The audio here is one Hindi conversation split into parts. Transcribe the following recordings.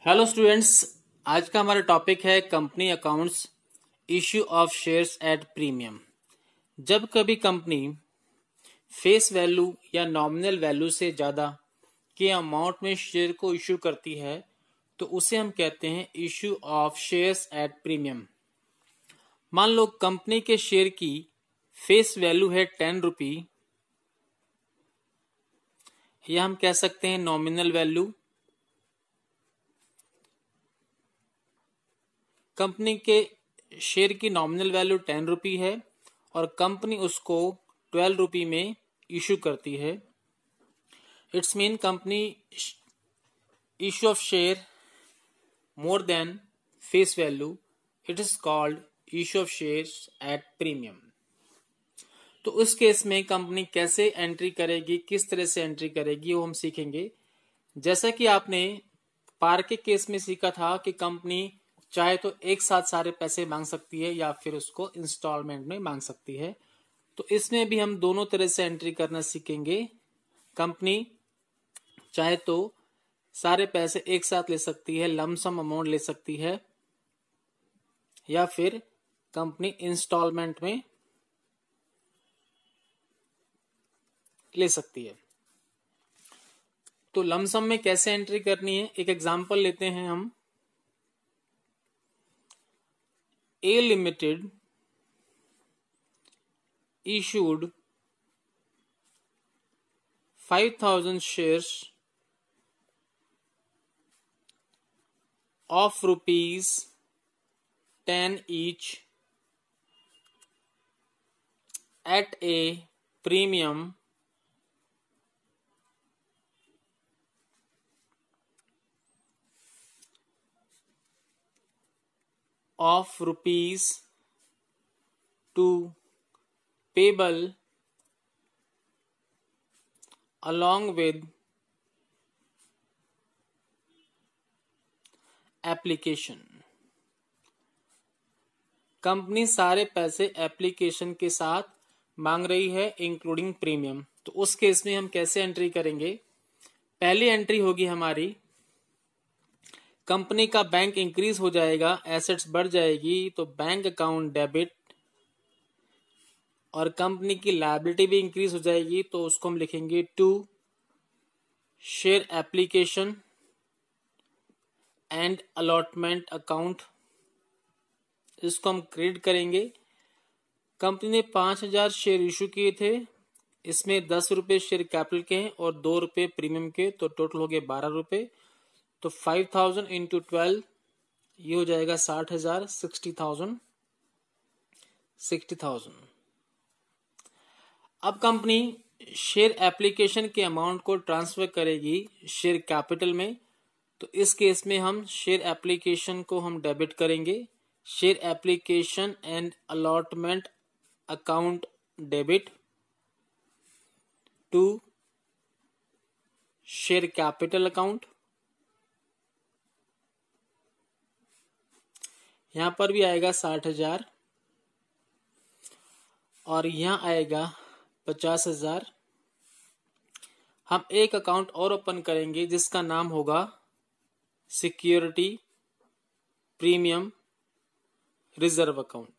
हेलो स्टूडेंट्स, आज का हमारा टॉपिक है company accounts, issue of shares at premium. जब कभी कंपनी फेस वैल्यू या नॉमिनल वैल्यू से ज्यादा के अमाउंट में शेयर को इश्यू करती है तो उसे हम कहते हैं issue of shares at premium. मान लो कंपनी के शेयर की फेस वैल्यू है 10 रुपी, या हम कह सकते हैं नॉमिनल वैल्यू। कंपनी के शेयर की नॉमिनल वैल्यू 10 रुपी है और कंपनी उसको 12 रुपी में इश्यू करती है। It's mean company issue of share more than face value, it is called issue of shares at premium. तो उस केस में कंपनी कैसे एंट्री करेगी, किस तरह से एंट्री करेगी, वो हम सीखेंगे। जैसा कि आपने पार के केस में सीखा था कि कंपनी चाहे तो एक साथ सारे पैसे मांग सकती है या फिर उसको इंस्टॉलमेंट में मांग सकती है, तो इसमें भी हम दोनों तरह से एंट्री करना सीखेंगे। कंपनी चाहे तो सारे पैसे एक साथ ले सकती है, लमसम अमाउंट ले सकती है, या फिर कंपनी इंस्टॉलमेंट में ले सकती है। तो लमसम में कैसे एंट्री करनी है, एक एग्जांपल लेते हैं हम। A Limited issued 5,000 shares of rupees 10 each at a premium of rupees 2 payable along with application। Company सारे पैसे एप्लीकेशन के साथ मांग रही है इंक्लूडिंग प्रीमियम। तो उस केस में हम कैसे एंट्री करेंगे? पहली एंट्री होगी हमारी, कंपनी का बैंक इंक्रीज हो जाएगा, एसेट्स बढ़ जाएगी, तो बैंक अकाउंट डेबिट, और कंपनी की लायबिलिटी भी इंक्रीज हो जाएगी, तो उसको हम लिखेंगे to share application and allotment account. इसको हम क्रेडिट करेंगे। कंपनी ने 5,000 शेयर इशू किए थे, इसमें 10 रुपए शेयर कैपिटल के हैं और 2 रुपए प्रीमियम के, तो टोटल हो गए 12 रुपए। तो 5,000 इंटू 12 ये हो जाएगा 60,000, 60,000। अब कंपनी शेयर एप्लीकेशन के अमाउंट को ट्रांसफर करेगी शेयर कैपिटल में। तो इस केस में हम शेयर एप्लीकेशन को हम डेबिट करेंगे, share application and allotment account debit to share capital account. यहां पर भी आएगा 60,000 और यहां आएगा 50,000। हम एक अकाउंट और ओपन करेंगे जिसका नाम होगा सिक्योरिटी प्रीमियम रिजर्व अकाउंट।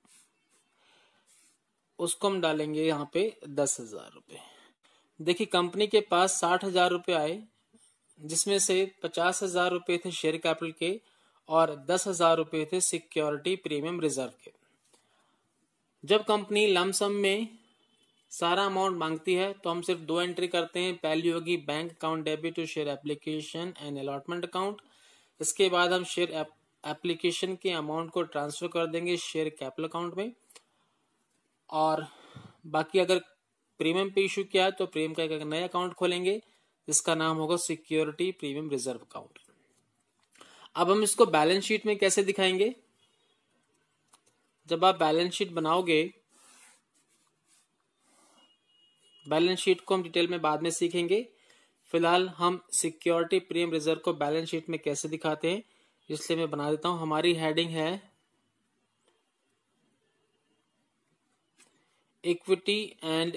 उसको हम डालेंगे यहां पे 10,000 रुपए। देखिए कंपनी के पास 60,000 रुपए आए, जिसमें से 50,000 रुपए थे शेयर कैपिटल के और 10,000 रुपए थे सिक्योरिटी प्रीमियम रिजर्व के। जब कंपनी लमसम में सारा अमाउंट मांगती है तो हम सिर्फ दो एंट्री करते हैं। पहली होगी bank account debit to share application and allotment account. इसके बाद हम शेयर एप्लीकेशन के अमाउंट को ट्रांसफर कर देंगे शेयर कैपिटल अकाउंट में, और बाकी अगर प्रीमियम पे इशू किया है तो प्रीमियम का एक नया अकाउंट खोलेंगे जिसका नाम होगा सिक्योरिटी प्रीमियम रिजर्व अकाउंट। अब हम इसको बैलेंस शीट में कैसे दिखाएंगे? जब आप बैलेंस शीट बनाओगे, बैलेंस शीट को हम डिटेल में बाद में सीखेंगे। फिलहाल हम सिक्योरिटी प्रीमियम रिजर्व को बैलेंस शीट में कैसे दिखाते हैं इसलिए मैं बना देता हूं। हमारी हेडिंग है इक्विटी एंड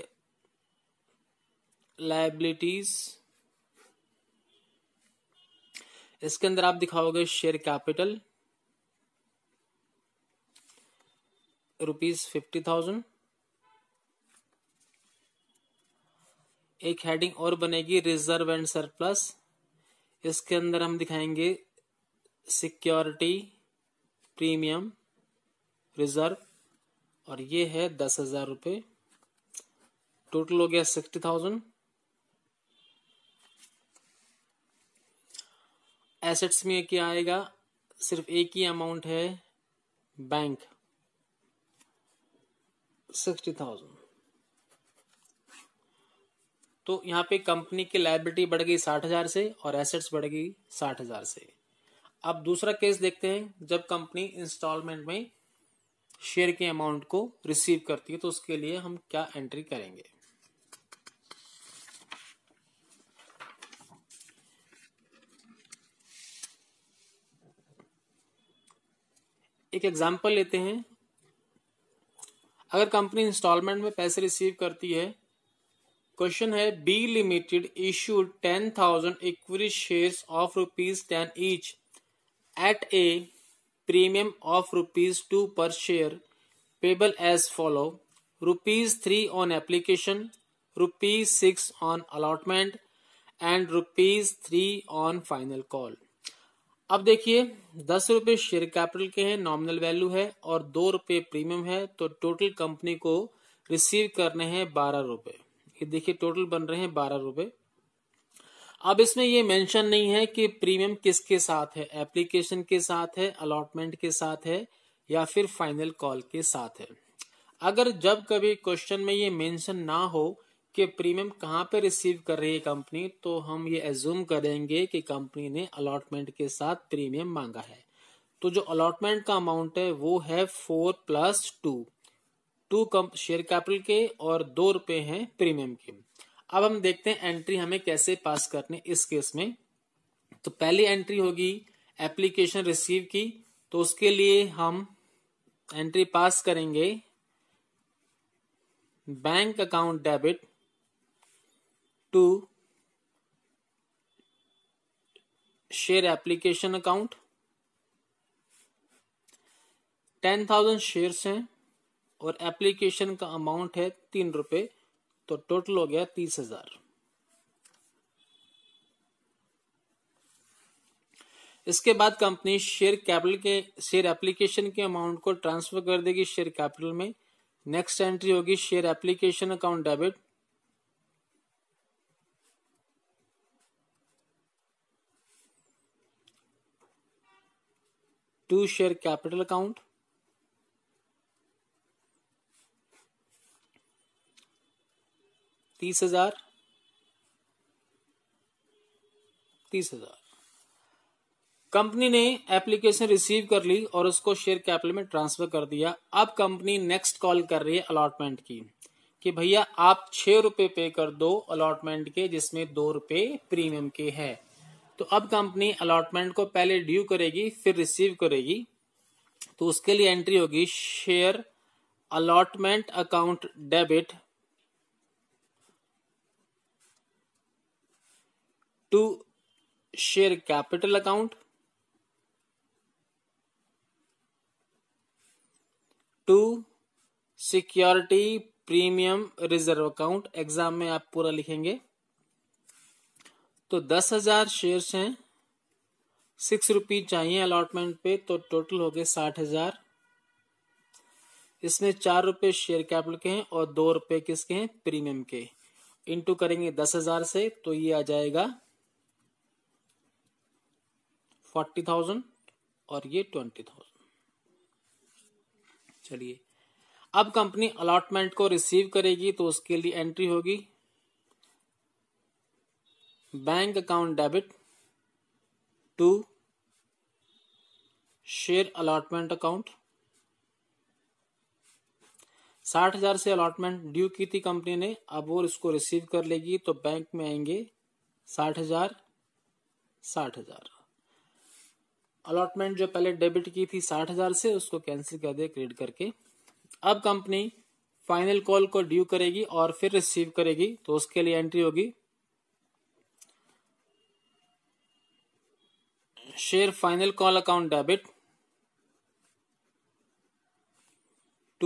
लायबिलिटीज। इसके अंदर आप दिखाओगे शेयर कैपिटल ₹50,000। एक हेडिंग और बनेगी रिजर्व एंड सरप्लस। इसके अंदर हम दिखाएंगे सिक्योरिटी प्रीमियम रिजर्व, और ये है 10,000 रुपये। टोटल हो गया 60,000। एसेट्स में क्या आएगा, सिर्फ एक ही अमाउंट है, बैंक 60,000। तो यहाँ पे कंपनी की लायबिलिटी बढ़ गई 60,000 से और एसेट्स बढ़ गई 60,000 से। अब दूसरा केस देखते हैं, जब कंपनी इंस्टॉलमेंट में शेयर के अमाउंट को रिसीव करती है तो उसके लिए हम क्या एंट्री करेंगे। एक एग्जांपल लेते हैं। अगर कंपनी इंस्टॉलमेंट में पैसे रिसीव करती है, क्वेश्चन है B limited issued 10,000 equity shares of ₹10 each at a premium of ₹2 per share payable as follow: ₹3 on application, ₹6 on allotment and ₹3 on final call। अब देखिए 10 रुपए शेयर कैपिटल के हैं, नॉमिनल वैल्यू है, और 2 रुपए प्रीमियम है, तो टोटल कंपनी को रिसीव करने हैं 12 रुपए। ये देखिए टोटल बन रहे हैं 12 रुपए। अब इसमें ये मेंशन नहीं है कि प्रीमियम किसके साथ है, एप्लीकेशन के साथ है, अलॉटमेंट के साथ है, या फिर फाइनल कॉल के साथ है। अगर जब कभी क्वेश्चन में ये मेंशन ना हो कि प्रीमियम कहाँ पे रिसीव कर रही है कंपनी, तो हम ये एज्यूम करेंगे कि कंपनी ने अलॉटमेंट के साथ प्रीमियम मांगा है। तो जो अलॉटमेंट का अमाउंट है वो है 4 + 2 शेयर कैपिटल के और 2 रुपए हैं प्रीमियम के। अब हम देखते हैं एंट्री हमें कैसे पास करने इस केस में। तो पहली एंट्री होगी एप्लीकेशन रिसीव की, तो उसके लिए हम एंट्री पास करेंगे bank account debit to share application account. 10,000 shares हैं और एप्लीकेशन का अमाउंट है 3 रुपए, तो टोटल हो गया 30,000। इसके बाद कंपनी शेयर एप्लीकेशन के अमाउंट को ट्रांसफर कर देगी शेयर कैपिटल में। नेक्स्ट एंट्री होगी share application account debit to share capital account. $30,000 company ने एप्लीकेशन रिसीव कर ली और उसको शेयर कैपिटल में ट्रांसफर कर दिया। अब कंपनी नेक्स्ट कॉल कर रही है अलॉटमेंट की कि भैया आप 6 रुपए पे कर दो अलॉटमेंट के, जिसमें 2 रुपए प्रीमियम के है। तो अब कंपनी अलॉटमेंट को पहले ड्यू करेगी फिर रिसीव करेगी। तो उसके लिए एंट्री होगी share allotment account debit to share capital account to security premium reserve account. Exam में आप पूरा लिखेंगे। तो 10,000 शेयर्स हैं, 6 रुपये चाहिए अलॉटमेंट पे, तो टोटल हो गए 60,000। इसमें 4 रुपए शेयर कैपिटल के हैं और 2 रुपए किसके हैं, प्रीमियम के। इंटू करेंगे 10,000 से, तो ये आ जाएगा 40,000 और ये 20,000। चलिए अब कंपनी अलॉटमेंट को रिसीव करेगी, तो उसके लिए एंट्री होगी bank account debit to share allotment account. 60,000 से अलॉटमेंट ड्यू की थी कंपनी ने, अब वो इसको रिसीव कर लेगी, तो बैंक में आएंगे 60,000 60,000। अलॉटमेंट जो पहले डेबिट की थी 60,000 से, उसको कैंसिल कर दे क्रेडिट करके। अब कंपनी फाइनल कॉल को ड्यू करेगी और फिर रिसीव करेगी, तो उसके लिए एंट्री होगी share final call account debit to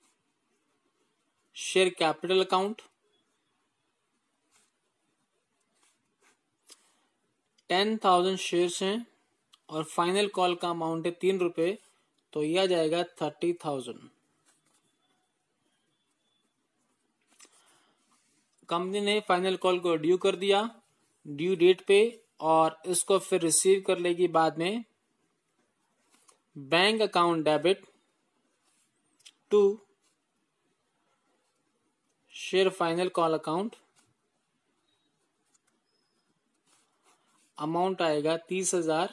share capital account 10,000 shares हैं और फाइनल कॉल का अमाउंट है 3 रुपए, तो यह आ जाएगा 30,000। कंपनी ने फाइनल कॉल को ड्यू कर दिया ड्यू डेट पे और इसको फिर रिसीव कर लेगी बाद में bank account debit to share final call account. Amount आएगा 30,000।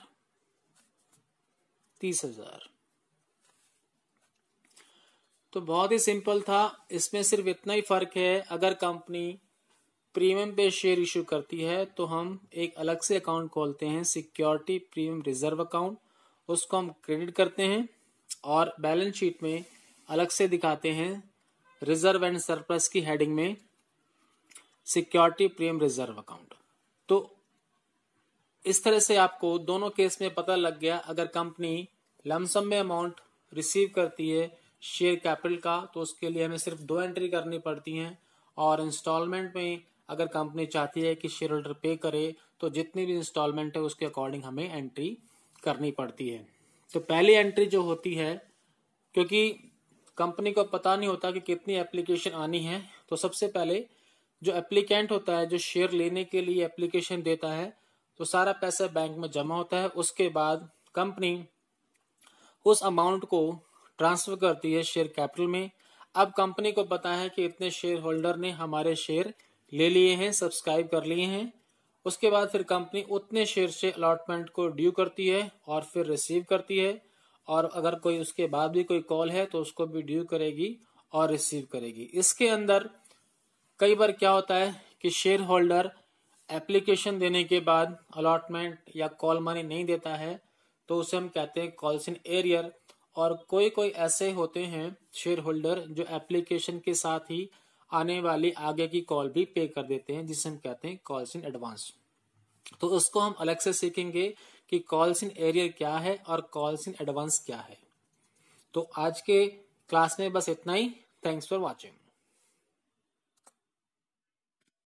तो बहुत ही सिंपल था। इसमें सिर्फ इतना ही फर्क है, अगर कंपनी प्रीमियम पे शेयर इशू करती है तो हम एक अलग से अकाउंट खोलते हैं, सिक्योरिटी प्रीमियम रिजर्व अकाउंट, उसको हम क्रेडिट करते हैं और बैलेंस शीट में अलग से दिखाते हैं रिजर्व एंड सरप्लस की हेडिंग में सिक्योरिटी प्रीमियम रिजर्व अकाउंट। तो इस तरह से आपको दोनों केस में पता लग गया, अगर कंपनी लमसम में अमाउंट रिसीव करती है शेयर कैपिटल का तो उसके लिए हमें सिर्फ 2 एंट्री करनी पड़ती हैं, और इंस्टॉलमेंट में अगर कंपनी चाहती है कि शेयर होल्डर पे करे तो जितनी भी इंस्टॉलमेंट है उसके अकॉर्डिंग हमें एंट्री करनी पड़ती है। तो पहली एंट्री जो होती है, क्योंकि कंपनी को पता नहीं होता कि कितनी एप्लीकेशन आनी है, तो सबसे पहले जो एप्लीकेंट होता है, जो शेयर लेने के लिए एप्लीकेशन देता है, तो सारा पैसा बैंक में जमा होता है। उसके बाद कंपनी उस अमाउंट को ट्रांसफर करती है शेयर कैपिटल में। अब कंपनी को पता है कि इतने शेयर होल्डर ने हमारे शेयर ले लिए हैं, सब्सक्राइब कर लिए हैं। उसके बाद फिर कंपनी उतने शेयर से अलॉटमेंट को ड्यू करती है और फिर रिसीव करती है, और अगर कोई उसके बाद भी कोई कॉल है तो उसको भी ड्यू करेगी और रिसीव करेगी। इसके अंदर कई बार क्या होता है कि शेयर होल्डर एप्लीकेशन देने के बाद अलॉटमेंट या कॉल मनी नहीं देता है, तो उसे हम कहते हैं कॉल्स इन एरियर। और कोई कोई ऐसे होते हैं शेयर होल्डर जो एप्लीकेशन के साथ ही आने वाली आगे की कॉल भी पे कर देते हैं, जिसे हम कहते हैं कॉल्स इन एडवांस। तो उसको हम अलग से सीखेंगे कि कॉल्स इन एरियर क्या है और कॉल्स इन एडवांस क्या है। तो आज के क्लास में बस इतना ही। Thanks for watching.